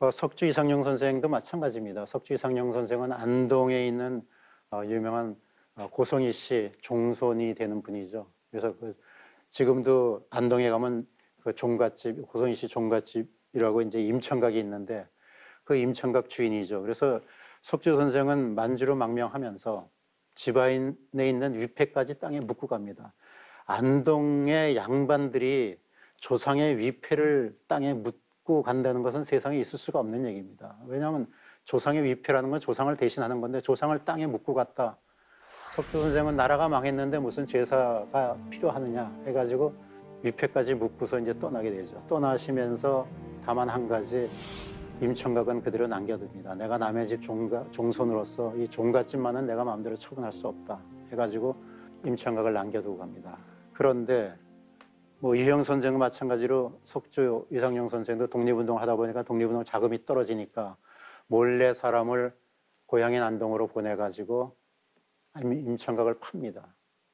석주 이상용 선생도 마찬가지입니다. 석주 이상용 선생은 안동에 있는 유명한 고성희 씨 종손이 되는 분이죠. 그래서 지금도 안동에 가면 그 종갓집, 고성희 씨 종갓집이라고 이제 임청각이 있는데 그 임청각 주인이죠. 그래서 석주 선생은 만주로 망명하면서 집안에 있는 위패까지 땅에 묻고 갑니다. 안동의 양반들이 조상의 위패를 땅에 묻고 간다는 것은 세상에 있을 수가 없는 얘기입니다. 왜냐하면 조상의 위패라는 건 조상을 대신하는 건데 조상을 땅에 묻고 갔다. 석주 선생은 나라가 망했는데 무슨 제사가 필요하느냐 해가지고 위패까지 묻고서 이제 떠나게 되죠. 떠나시면서 다만 한 가지 임청각은 그대로 남겨둡니다. 내가 남의 집 종손으로서 이 종갓집만은 내가 마음대로 처분할 수 없다 해가지고 임청각을 남겨두고 갑니다. 그런데 뭐 이형 선생은 마찬가지로 석주 이상용 선생도 독립운동을 하다 보니까 독립운동 자금이 떨어지니까 몰래 사람을 고향인 안동으로 보내가지고 임청각을 팝니다.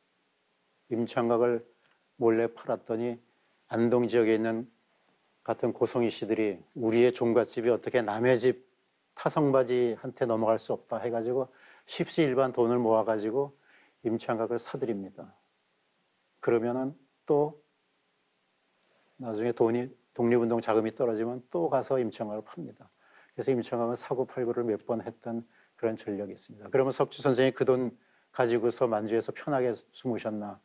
임청각을 몰래 팔았더니 안동 지역에 있는 같은 고성희 씨들이 우리의 종갓집이 어떻게 남의 집 타성바지한테 넘어갈 수 없다 해가지고 십시일반 돈을 모아가지고 임청각을 사들입니다. 그러면은 또 나중에 독립운동 자금이 떨어지면 또 가서 임청각을 팝니다. 그래서 임청각은 사고팔고를 몇 번 했던 그런 전력이 있습니다. 그러면 석주 선생이 그 돈 가지고서 만주에서 편하게 숨으셨나?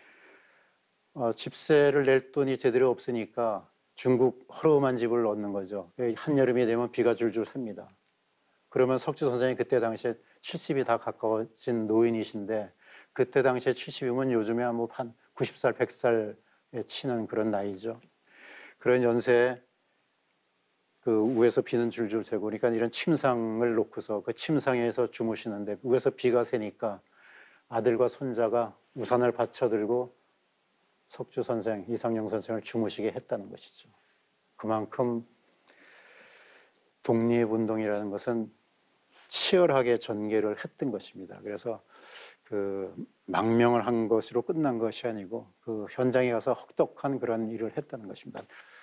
집세를 낼 돈이 제대로 없으니까 중국 허름한 집을 얻는 거죠. 한여름이 되면 비가 줄줄 셉니다. 그러면 석주 선생이 그때 당시에 70이 다 가까워진 노인이신데 그때 당시에 70이면 요즘에 뭐 한 90살, 100살에 치는 그런 나이죠. 그런 연세에 그 위에서 비는 줄줄 새고 그러니까 이런 침상을 놓고서 그 침상에서 주무시는데 위에서 비가 새니까 아들과 손자가 우산을 받쳐들고 석주 선생, 이상용 선생을 주무시게 했다는 것이죠. 그만큼 독립운동이라는 것은 치열하게 전개를 했던 것입니다. 그래서 그 망명을 한 것으로 끝난 것이 아니고 그 현장에 가서 혹독한 그런 일을 했다는 것입니다.